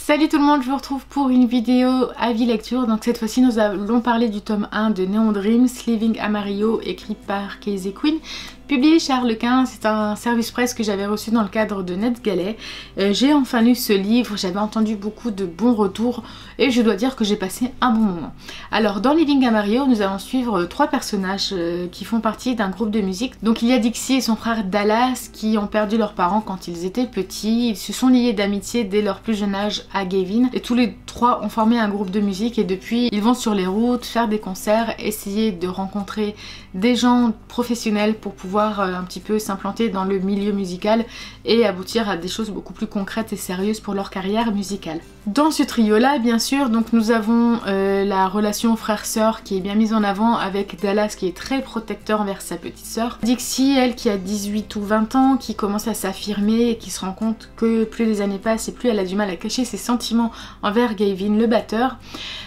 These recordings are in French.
Salut tout le monde, je vous retrouve pour une vidéo avis lecture. Donc cette fois-ci nous allons parler du tome 1 de Neon Dreams, Living Amarillo, écrit par Casey Quinn, publié chez Harlequin. C'est un service presse que j'avais reçu dans le cadre de NetGalley. J'ai enfin lu ce livre, j'avais entendu beaucoup de bons retours et je dois dire que j'ai passé un bon moment. Alors dans Living Amarillo, nous allons suivre trois personnages qui font partie d'un groupe de musique. Donc il y a Dixie et son frère Dallas qui ont perdu leurs parents quand ils étaient petits. Ils se sont liés d'amitié dès leur plus jeune âge à Gavin et tous les trois ont formé un groupe de musique et depuis ils vont sur les routes, faire des concerts, essayer de rencontrer des gens professionnels pour pouvoir un petit peu s'implanter dans le milieu musical et aboutir à des choses beaucoup plus concrètes et sérieuses pour leur carrière musicale. Dans ce trio là bien sûr donc nous avons la relation frère-sœur qui est bien mise en avant avec Dallas qui est très protecteur envers sa petite sœur. Dixie elle qui a 18 ou 20 ans qui commence à s'affirmer et qui se rend compte que plus les années passent et plus elle a du mal à cacher ses sentiments envers Gavin le batteur.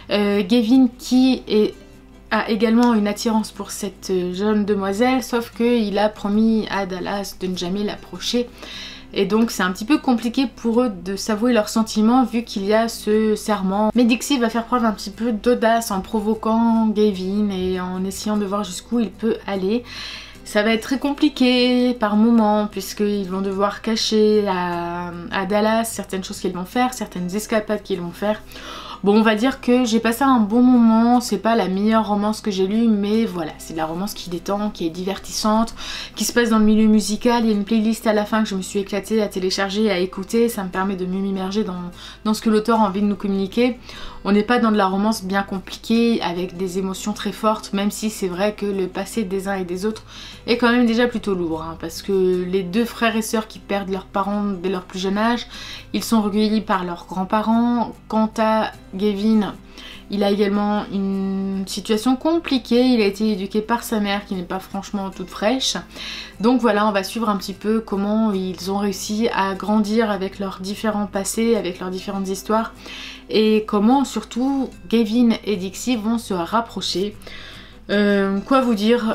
Gavin qui a également une attirance pour cette jeune demoiselle sauf qu'il a promis à Dallas de ne jamais l'approcher. Et donc c'est un petit peu compliqué pour eux de s'avouer leurs sentiments vu qu'il y a ce serment. Mais Dixie va faire preuve un petit peu d'audace en provoquant Gavin et en essayant de voir jusqu'où il peut aller. Ça va être très compliqué par moments puisqu'ils vont devoir cacher à Dallas certaines choses qu'ils vont faire, certaines escapades qu'ils vont faire. Bon, on va dire que j'ai passé un bon moment, c'est pas la meilleure romance que j'ai lue, mais voilà, c'est de la romance qui détend, qui est divertissante, qui se passe dans le milieu musical. Il y a une playlist à la fin que je me suis éclatée à télécharger et à écouter, ça me permet de mieux m'immerger dans ce que l'auteur a envie de nous communiquer. On n'est pas dans de la romance bien compliquée, avec des émotions très fortes, même si c'est vrai que le passé des uns et des autres est quand même déjà plutôt lourd, hein, parce que les deux frères et sœurs qui perdent leurs parents dès leur plus jeune âge, ils sont recueillis par leurs grands-parents. Quant à Gavin, il a également une situation compliquée, il a été éduqué par sa mère qui n'est pas franchement toute fraîche. Donc voilà, on va suivre un petit peu comment ils ont réussi à grandir avec leurs différents passés, avec leurs différentes histoires et comment surtout Gavin et Dixie vont se rapprocher. Quoi vous dire,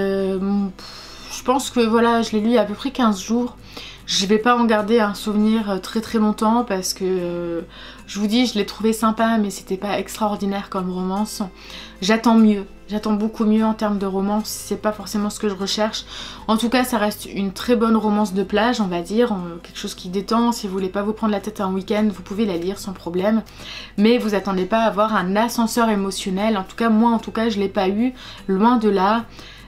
je pense que voilà, je l'ai lu il y a à peu près 15 jours. Je vais pas en garder un souvenir très longtemps parce que je vous dis, je l'ai trouvé sympa mais c'était pas extraordinaire comme romance. J'attends mieux, j'attends beaucoup mieux en termes de romance, c'est pas forcément ce que je recherche. En tout cas ça reste une très bonne romance de plage on va dire, quelque chose qui détend. Si vous voulez pas vous prendre la tête un week-end, vous pouvez la lire sans problème. Mais vous attendez pas à avoir un ascenseur émotionnel, en tout cas moi je l'ai pas eu, loin de là.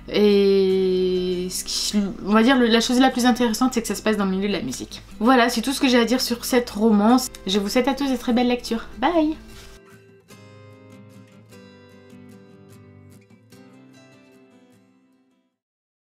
Et on va dire la chose la plus intéressante c'est que ça se passe dans le milieu de la musique. Voilà, c'est tout ce que j'ai à dire sur cette romance. Je vous souhaite à tous de très belles lectures. Bye!